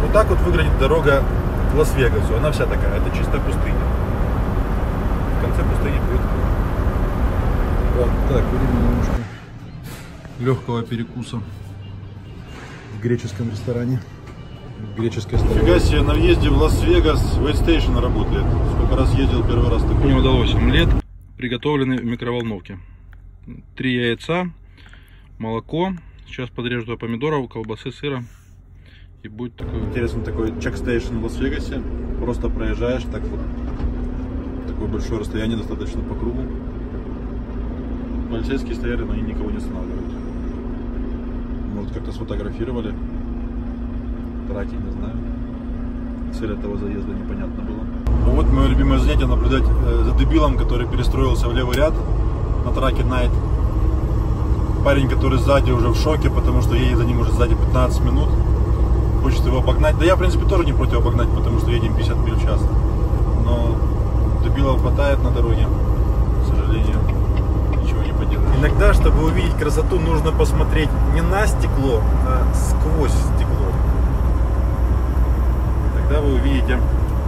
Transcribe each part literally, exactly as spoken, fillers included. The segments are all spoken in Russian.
Вот так вот выглядит дорога к Лас-Вегасу. Она вся такая, это чистая пустыня. В конце пустыни будет. Вот так, время немножко легкого перекуса в греческом ресторане. В греческой столовой. Фига себе, на въезде в Лас-Вегас Вейтстейшн работает. Сколько раз ездил, первый раз такой. Мне удалось омлет, приготовленный в микроволновке. Три яйца, молоко. Сейчас подрежу туда помидоров, колбасы, сыра. И будет такой... Интересный такой чекстейшн в Лас-Вегасе. Просто проезжаешь так вот. Такое большое расстояние, достаточно по кругу. Полицейские стояли, но они никого не останавливают. Может, как-то сфотографировали. Траки, не знаю. Цель этого заезда непонятно было. Вот мое любимое занятие — наблюдать за дебилом, который перестроился в левый ряд на траке Найт. Парень, который сзади, уже в шоке, потому что едет за ним уже сзади пятнадцать минут. Хочет его обогнать. Да я, в принципе, тоже не против обогнать, потому что едем пятьдесят миль в час. Но дебилов хватает на дороге, к сожалению. Ничего не поделаешь. Иногда, чтобы увидеть красоту, нужно посмотреть не на стекло, а сквозь стекло. Тогда вы увидите,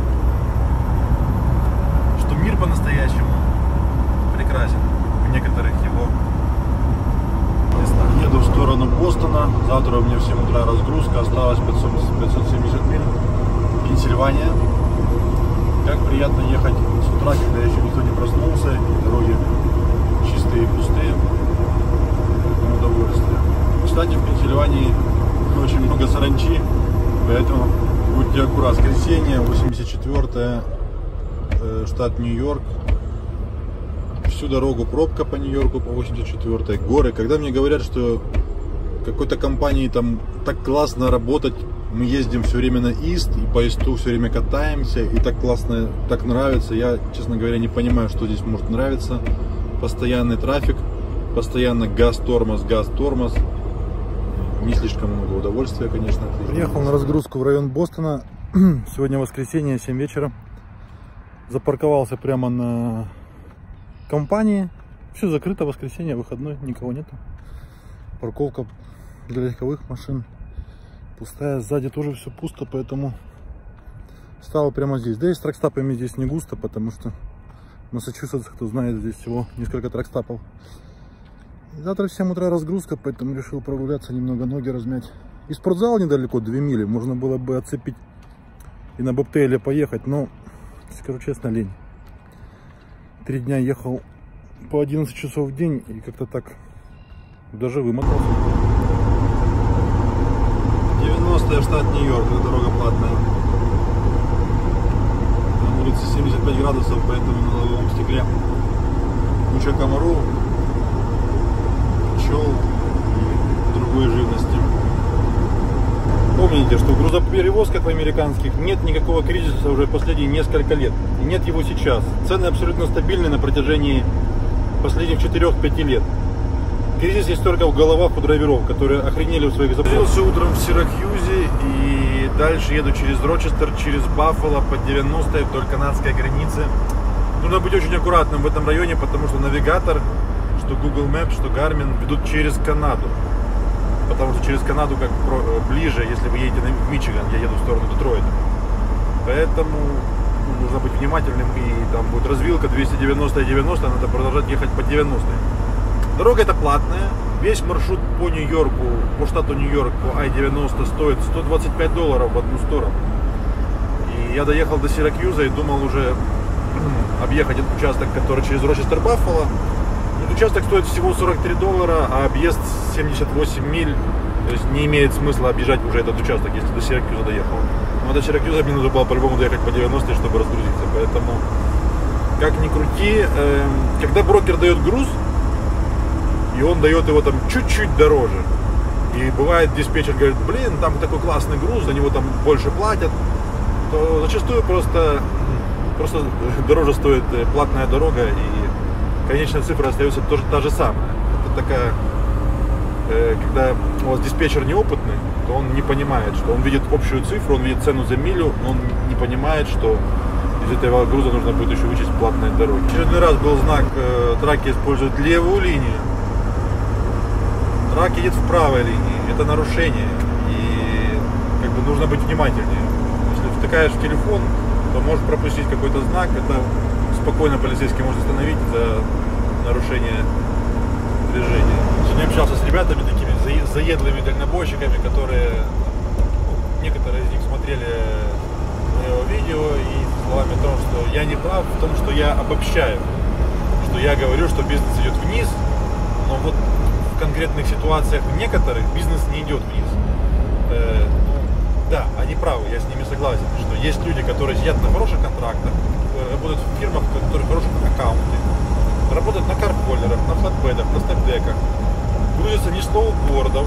что мир по-настоящему прекрасен в некоторых его местах. Еду в сторону Бостона. Завтра у меня в семь утра разгрузка. Осталось пятьсот семьдесят миль. Пенсильвания. Как приятно ехать с утра, когда еще никто не проснулся. И дороги чистые и пустые. Удовольствие. Кстати, в Пенсильвании очень много саранчи. Поэтому будьте аккуратны. Воскресенье, восемьдесят четвёртое, э, штат Нью-Йорк. Всю дорогу пробка по Нью-Йорку, по восемьдесят четвёртой, горы. Когда мне говорят, что какой-то компании там так классно работать, мы ездим все время на Ист, и по Исту все время катаемся, и так классно, так нравится, я, честно говоря, не понимаю, что здесь может нравиться. Постоянный трафик, постоянно газ-тормоз, газ-тормоз. Не слишком много удовольствия, конечно. Приехал на разгрузку в район Бостона. Сегодня воскресенье, семь вечера. Запарковался прямо на компании. Все закрыто, воскресенье, выходной, никого нету. Парковка для легковых машин пустая, сзади тоже все пусто, поэтому стал прямо здесь. Да и с тракстапами здесь не густо, потому что Массачусетс, кто знает, здесь всего несколько тракстапов. И завтра в семь утра разгрузка, поэтому решил прогуляться, немного ноги размять. И спортзал недалеко, две мили, можно было бы отцепить и на бобтейле поехать, но, скажу честно, лень. Три дня ехал по одиннадцать часов в день и как-то так даже вымотался. девяностый штат Нью-Йорк, дорога платная. На улице семьдесят пять градусов, поэтому на лобовом стекле куча комаров, пчел и другой живности. Помните, что в грузоперевозках в американских нет никакого кризиса уже последние несколько лет. И нет его сейчас. Цены абсолютно стабильны на протяжении последних четырёх-пяти лет. Кризис есть только в головах у драйверов, которые охренели в своих запросах. Приземлился утром в Сиракьюзе и дальше еду через Рочестер, через Баффало по девяностой вдоль канадской границы. Нужно быть очень аккуратным в этом районе, потому что навигатор, что Google Maps, что Garmin ведут через Канаду. Потому что через Канаду как ближе, если вы едете в Мичиган, я еду в сторону Детройта. Поэтому нужно быть внимательным, и там будет развилка двести девяносто и девяносто, надо продолжать ехать по девяностой. Дорога эта платная, весь маршрут по Нью-Йорку, по штату Нью-Йорк, по Ай девяносто стоит сто двадцать пять долларов в одну сторону. И я доехал до Сиракьюза и думал уже объехать этот участок, который через Рочестер-Баффало. Этот участок стоит всего сорок три доллара, а объезд семьдесят восемь миль. То есть не имеет смысла объезжать уже этот участок, если до Сиракьюза доехал. Но до Сиракьюза мне нужно было по-любому доехать по девяностой, чтобы разгрузиться. Поэтому, как ни крути, э, когда брокер дает груз, и он дает его там чуть-чуть дороже. И бывает, диспетчер говорит, блин, там такой классный груз, за него там больше платят. То зачастую просто, просто дороже стоит платная дорога, и конечная цифра остается тоже та же самая. Это такая, э, когда у вас диспетчер неопытный, то он не понимает, что он видит общую цифру, он видит цену за милю, но он не понимает, что из этого груза нужно будет еще вычесть платные дороги. В очередной раз был знак, э, траки используют левую линию. Трак едет в правой линии, это нарушение, и как бы нужно быть внимательнее. Если втыкаешь в телефон, то можешь пропустить какой-то знак, это спокойно полицейский может остановить за нарушение движения. Сегодня общался с ребятами такими заедлыми дальнобойщиками, которые, некоторые из них смотрели мое видео и словами о том, что я не прав, в том, что я обобщаю, что я говорю, что бизнес идет вниз, но вот в конкретных ситуациях некоторых бизнес не идет вниз. Э, да, они правы, я с ними согласен, что есть люди, которые сидят на хороших контрактах, работают в фирмах, у которых хорошие аккаунты, работают на карполерах, на флатбедах, на степдеках, грузятся не с лоубордов,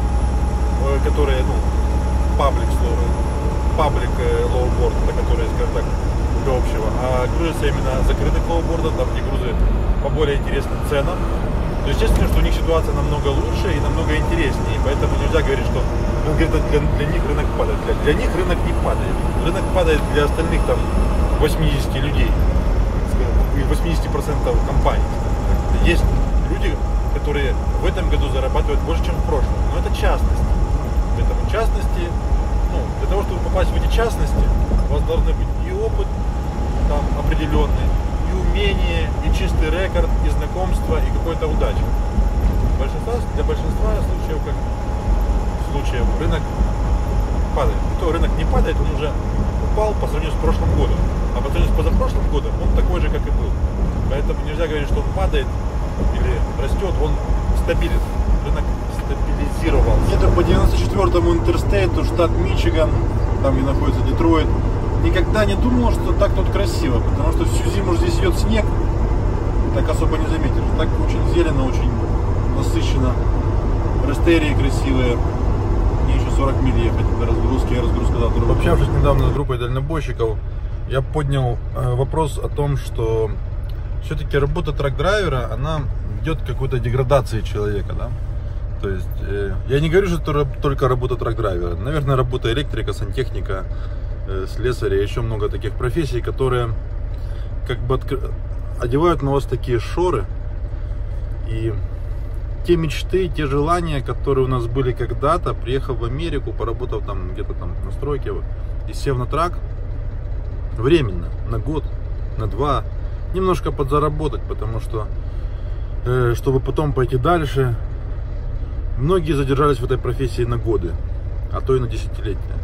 которые, ну, паблик, паблик лоуборд, которые, скажем так, для общего, а грузятся именно закрытых лоубордов, там, где грузы по более интересным ценам. То естественно, что у них ситуация намного лучше и намного интереснее, поэтому нельзя говорить, что ну, для, для них рынок падает. Для, для них рынок не падает. Рынок падает для остальных там восьмидесяти людей, восемьдесят процентов компаний. Есть люди, которые в этом году зарабатывают больше, чем в прошлом, но это частности. Поэтому частности, ну, для того, чтобы попасть в эти частности, у вас должны быть и опыт там определенный, и умение, и чистый рекорд, и знакомство, и какая-то удача. Большинство, для большинства случаев, как случаев, рынок падает. И то рынок не падает, он уже упал по сравнению с прошлым годом. А по сравнению с позапрошлым годом он такой же, как и был. Поэтому нельзя говорить, что он падает или растет, он стабилен. Рынок стабилизировался. Где-то по девяносто четвёртому интерстейту, штат Мичиган, там где находится Детройт, никогда не думал, что так тут красиво, потому что всю зиму здесь идет снег, так особо не заметишь. Так очень зелено, очень насыщенно, растерии красивые. Мне еще сорок миль ехать до разгрузки, я разгрузка завтра. Общавшись недавно с группой дальнобойщиков, я поднял э, вопрос о том, что все-таки работа трак-драйвера, она ведет к какой-то деградации человека, да? То есть, э, я не говорю, что это только работа трак-драйвера. Наверное, работа электрика, сантехника, э, слесаря, еще много таких профессий, которые как бы откр... одевают на вас такие шоры. И те мечты, те желания, которые у нас были когда-то, приехав в Америку, поработав там где-то там на стройке и сев на трак, временно, на год, на два, немножко подзаработать, потому что, э, чтобы потом пойти дальше, многие задержались в этой профессии на годы, а то и на десятилетия.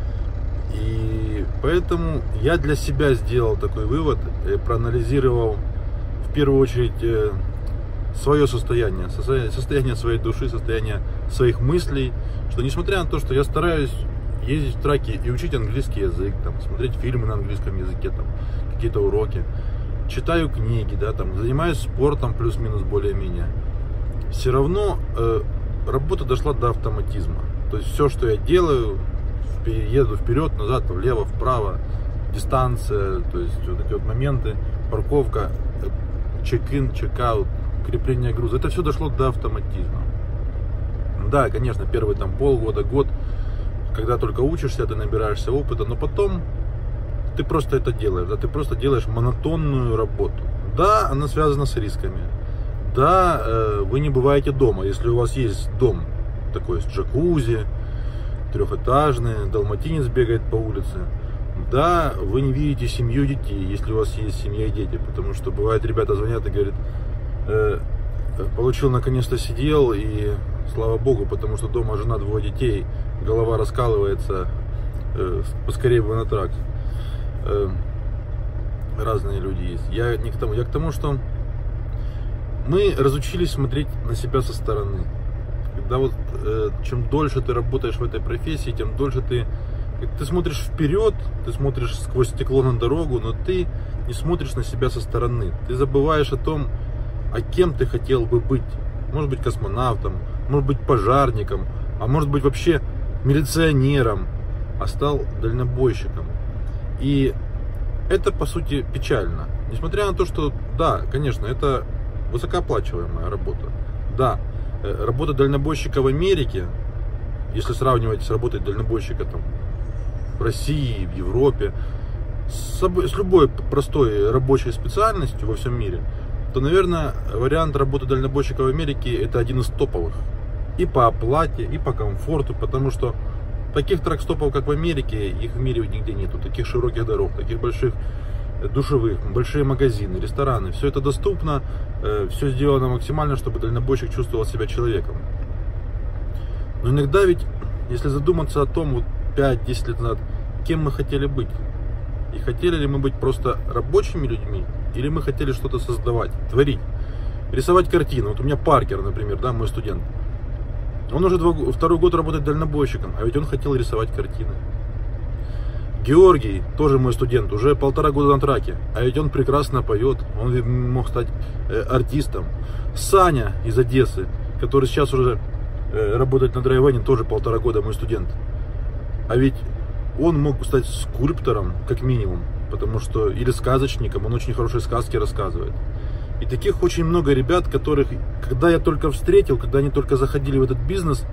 И поэтому я для себя сделал такой вывод, э, проанализировал в первую очередь э, свое состояние, состояние своей души, состояние своих мыслей, что несмотря на то, что я стараюсь ездить в траке и учить английский язык, там, смотреть фильмы на английском языке, там, какие-то уроки, читаю книги, да, там, занимаюсь спортом плюс-минус более-менее, все равно э, работа дошла до автоматизма. То есть все, что я делаю, еду вперед, назад, влево, вправо, дистанция, то есть вот эти вот моменты, парковка, чек-ин, чек-аут, крепление груза, это все дошло до автоматизма. Да, конечно, первые там полгода, год, когда только учишься, ты набираешься опыта, но потом ты просто это делаешь, да, ты просто делаешь монотонную работу. Да, она связана с рисками. Да, э, вы не бываете дома, если у вас есть дом такой с джакузи, трехэтажный, далматинец бегает по улице. Да, вы не видите семью и детей, если у вас есть семья и дети, потому что бывает, ребята звонят и говорят, э, получил наконец-то сидел, и слава богу, потому что дома жена, двое детей, голова раскалывается, э, поскорее бы на трак. Э, разные люди есть. Я не к тому, я к тому, что мы разучились смотреть на себя со стороны. Когда вот э, чем дольше ты работаешь в этой профессии, тем дольше ты ты смотришь вперед, ты смотришь сквозь стекло на дорогу, но ты не смотришь на себя со стороны. Ты забываешь о том, а кем ты хотел бы быть. Может быть космонавтом, может быть пожарником, а может быть вообще милиционером, а стал дальнобойщиком. И это по сути печально. Несмотря на то, что да, конечно, это высокооплачиваемая работа. Да, работа дальнобойщика в Америке, если сравнивать с работой дальнобойщика там в России, в Европе, с, с любой простой рабочей специальностью во всем мире, то, наверное, вариант работы дальнобойщика в Америке это один из топовых. И по оплате, и по комфорту, потому что Таких тракстопов, как в Америке, их в мире нигде нету. Таких широких дорог, таких больших душевых, большие магазины, рестораны. Все это доступно, все сделано максимально, чтобы дальнобойщик чувствовал себя человеком. Но иногда ведь, если задуматься о том, вот пять-десять лет назад, кем мы хотели быть, и хотели ли мы быть просто рабочими людьми, или мы хотели что-то создавать, творить, рисовать картину. Вот у меня Паркер, например, да, мой студент. Он уже два, второй год работает дальнобойщиком, а ведь он хотел рисовать картины. Георгий, тоже мой студент, уже полтора года на траке, а ведь он прекрасно поет, он мог стать э, артистом. Саня из Одессы, который сейчас уже э, работает на драйвене, тоже полтора года мой студент. А ведь он мог стать скульптором, как минимум, потому что, или сказочником, он очень хорошие сказки рассказывает. И таких очень много ребят, которых, когда я только встретил, когда они только заходили в этот бизнес,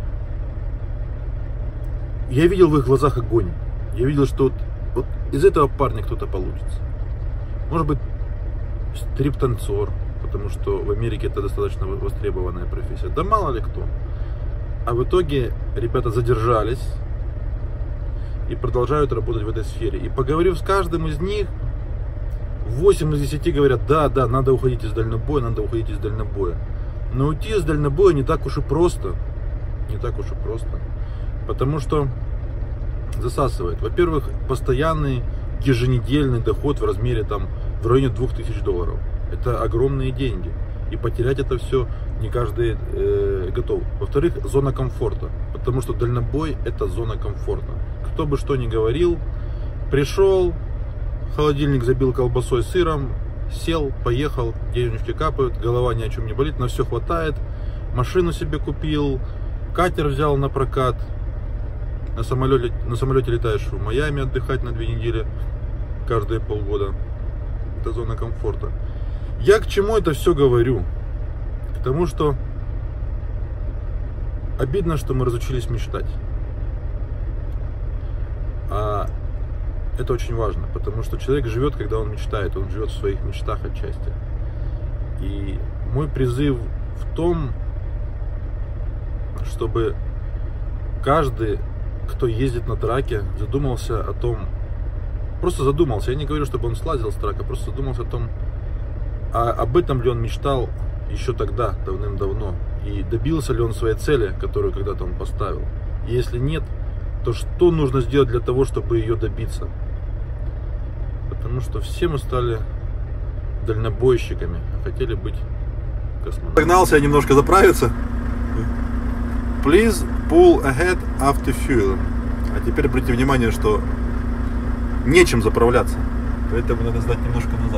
я видел в их глазах огонь. Я видел, что вот, вот из этого парня кто-то получится. Может быть, стрип-танцор, потому что в Америке это достаточно востребованная профессия. Да мало ли кто. А в итоге ребята задержались и продолжают работать в этой сфере. И поговорив с каждым из них, восемь из десяти говорят: да, да, надо уходить из дальнобоя, надо уходить из дальнобоя. Но уйти из дальнобоя не так уж и просто. Не так уж и просто. Потому что засасывает. Во-первых, постоянный еженедельный доход в размере там в районе двух тысяч долларов. Это огромные деньги. И потерять это все не каждый э, готов. Во-вторых, зона комфорта. Потому что дальнобой — это зона комфорта. Кто бы что ни говорил, пришел, холодильник забил колбасой, сыром, сел, поехал, денежки капают, голова ни о чем не болит, на все хватает, машину себе купил, катер взял на прокат, на самолете, на самолете летаешь в Майами отдыхать на две недели каждые полгода. Это зона комфорта. Я к чему это все говорю? К тому, что обидно, что мы разучились мечтать. А это очень важно, потому что человек живет, когда он мечтает, он живет в своих мечтах отчасти. И мой призыв в том, чтобы каждый, кто ездит на траке, задумался о том, просто задумался, я не говорю, чтобы он слазил с трака, просто задумался о том, а об этом ли он мечтал еще тогда, давным-давно, и добился ли он своей цели, которую когда-то он поставил. И если нет, то что нужно сделать для того, чтобы ее добиться? Потому что все мы стали дальнобойщиками, а хотели быть космонавтами. Погнался я немножко заправиться. Please pull ahead after fuel. А теперь обратите внимание, что нечем заправляться, поэтому надо сдать немножко назад.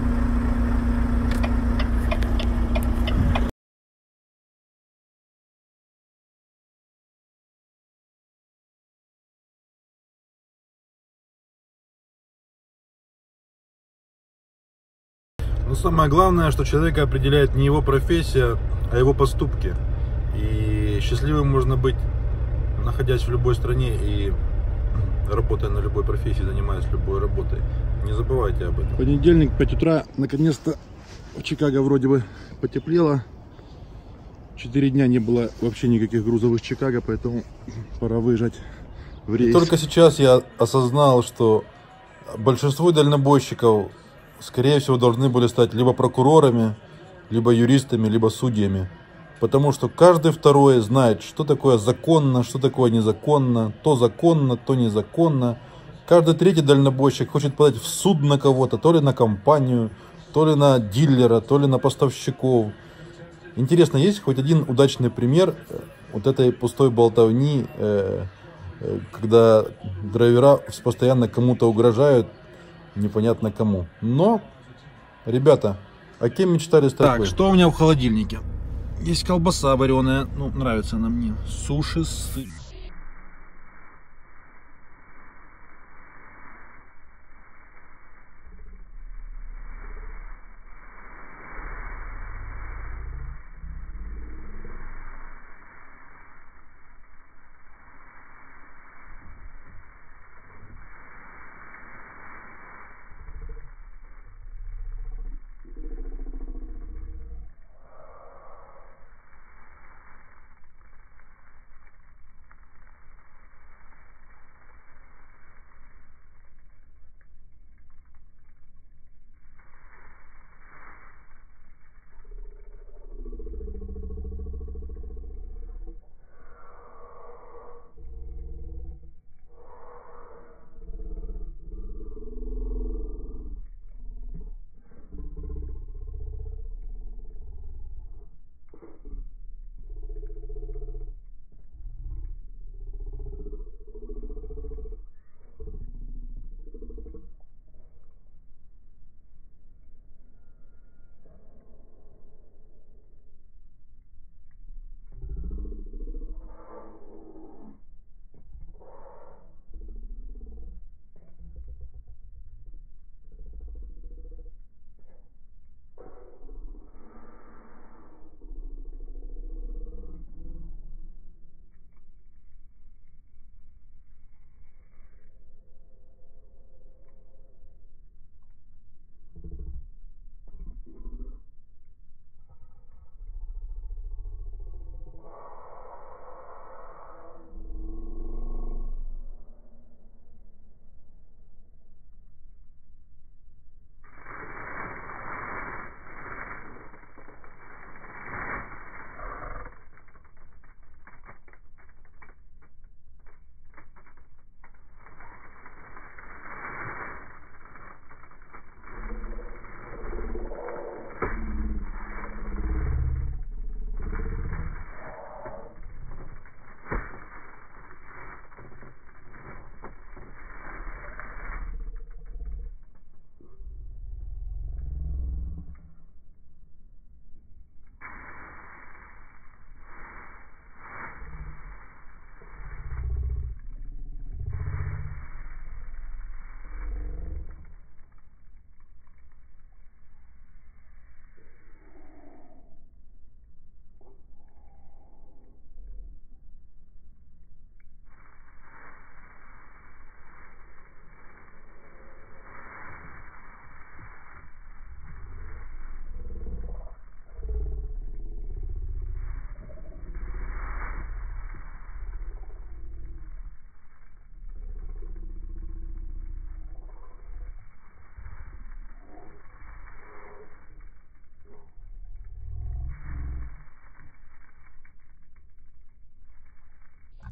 Но самое главное, что человека определяет не его профессия, а его поступки. И счастливым можно быть, находясь в любой стране и работая на любой профессии, занимаясь любой работой. Не забывайте об этом. Понедельник, пять утра. Наконец-то в Чикаго вроде бы потеплело. Четыре дня не было вообще никаких грузовых в Чикаго, поэтому пора выезжать в рейс. И только сейчас я осознал, что большинство дальнобойщиков, скорее всего, должны были стать либо прокурорами, либо юристами, либо судьями. Потому что каждый второй знает, что такое законно, что такое незаконно, то законно, то незаконно. Каждый третий дальнобойщик хочет подать в суд на кого-то, то ли на компанию, то ли на дилера, то ли на поставщиков. Интересно, есть хоть один удачный пример вот этой пустой болтовни, когда драйвера постоянно кому-то угрожают, непонятно кому. Но, ребята, а кем мечтали стать? Так, вы? Что у меня в холодильнике? Есть колбаса вареная, ну, нравится она мне. Суши, сыр.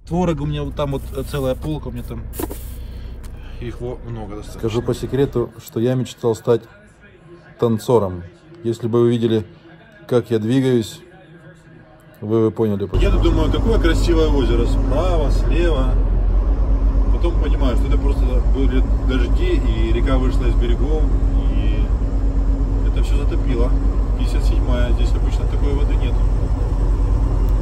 Творог у меня вот там вот целая полка, у меня там их много достаточно. Скажу по секрету, что я мечтал стать танцором. Если бы вы видели, как я двигаюсь, вы бы поняли почему. Я думаю, какое красивое озеро, справа, слева. Потом понимаю, что это просто были дожди, и река вышла из берегов, и это все затопило. пятьдесят седьмая, здесь